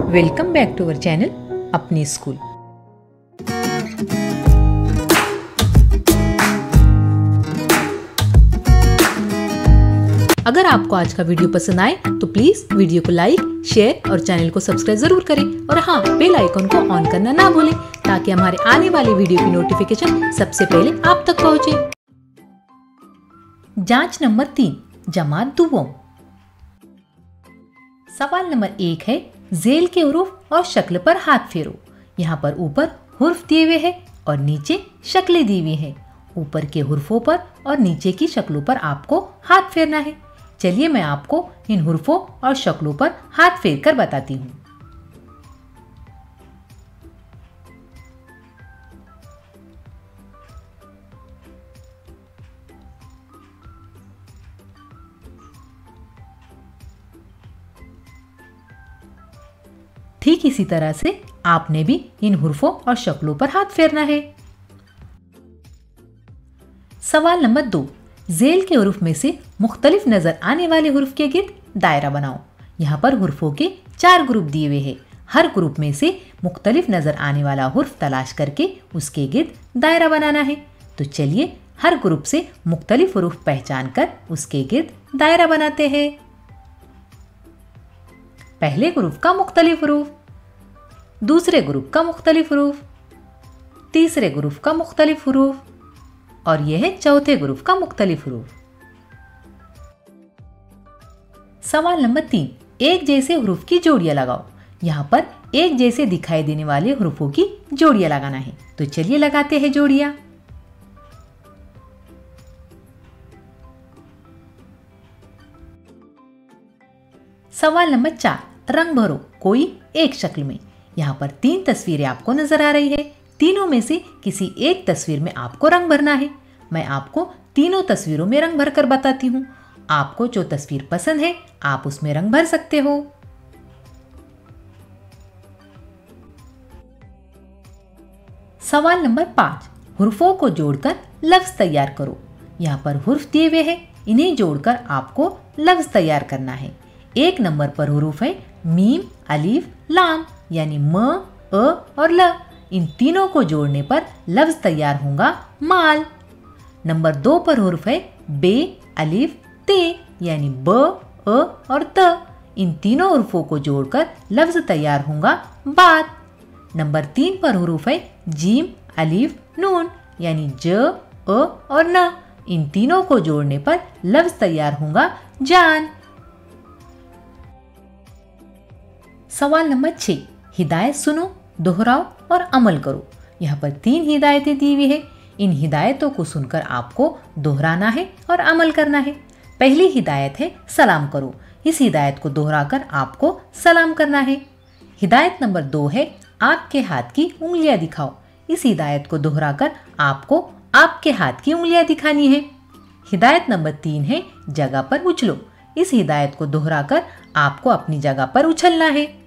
Welcome back to our channel अपनी school. अगर आपको आज का वीडियो पसंद आए तो प्लीज वीडियो को लाइक, शेयर और चैनल को सब्सक्राइब जरूर करें और हाँ, बेल आइकन को ऑन करना ना भूलें ताकि हमारे आने वाले वीडियो की नोटिफिकेशन सबसे पहले आप तक पहुंचे। जांच नंबर 3, जमात दुओं। सवाल नंबर 1 है, जेल के हुरूफ और शक्ल पर हाथ फेरो। यहाँ पर ऊपर हुर्फ दिए हुए हैं और नीचे शक्लें दी हुई हैं। ऊपर के हुर्फों पर और नीचे की शक्लों पर आपको हाथ फेरना है। चलिए मैं आपको इन हुर्फों और शक्लों पर हाथ फेर कर बताती हूँ। ठीक इसी तरह से आपने भी इन हुर्फों और शक्लों पर हाथ फेरना है। सवाल नंबर 2, जेल के हुर्फ में से मुख्तलिफ नजर आने वाले हुर्फ के गिर्द दायरा बनाओ। यहाँ पर हुर्फों के 4 ग्रुप दिए हुए हैं। हर ग्रुप में से मुख्तलिफ नजर आने वाला हुर्फ तलाश करके उसके गिर्द दायरा बनाना है। तो चलिए हर ग्रुप से मुख्तलिफ हुर्फ पहचान कर उसके गिर्द दायरा बनाते हैं। पहले ग्रुप का मुख्तलिफ हुरूफ, दूसरे ग्रुप का मुख्तलिफ हुरूफ, तीसरे ग्रुप का मुख्तलिफ हुरूफ और यह है चौथे ग्रुप का मुख्तलिफ हुरूफ। सवाल नंबर 3, एक जैसे हुरूफ की जोड़ियां लगाओ। यहाँ पर एक जैसे दिखाई देने वाले हुरूफों की जोड़ियां लगाना है। तो चलिए लगाते हैं जोड़ियां। सवाल नंबर 4, रंग भरो कोई एक शक्ल में। यहाँ पर 3 तस्वीरें आपको नजर आ रही है। तीनों में से किसी एक तस्वीर में आपको रंग भरना है। मैं आपको तीनों तस्वीरों में रंग भरकर बताती हूँ। आपको जो तस्वीर पसंद है आप उसमें रंग भर सकते हो। सवाल नंबर 5, हुर्फों को जोड़कर लफ्ज तैयार करो। यहाँ पर हुर्फ दिए हुए हैं, इन्हें जोड़कर आपको लफ्ज तैयार करना है। 1 नंबर पर हुरूफ है मीम, अलीफ, लाम यानी म, अ और ल। इन तीनों को जोड़ने पर लफ्ज तैयार होगा माल। नंबर 2 पर हुरूफ है बे, अलीफ, ते यानी ब, अ और त। इन तीनों हुरूफों को जोड़कर लफ्ज तैयार होगा बात। नंबर 3 पर हुरूफ है जीम, अलीफ, नून यानी ज, अ और न। इन तीनों को जोड़ने पर लफ्ज तैयार होगा जान। सवाल नंबर 6, हिदायत सुनो, दोहराओ और अमल करो। यहाँ पर 3 हिदायतें दी हुई है। इन हिदायतों को सुनकर आपको दोहराना है और अमल करना है। पहली हिदायत है सलाम करो। इस हिदायत को दोहराकर आपको सलाम करना है। हिदायत नंबर 2 है आपके हाथ की उंगलियां दिखाओ। इस हिदायत को दोहराकर आपको आपके हाथ की उंगलियां दिखानी है। हिदायत नंबर 3 है जगह पर उछलो। इस हिदायत को दोहराकर आपको अपनी जगह पर उछलना है।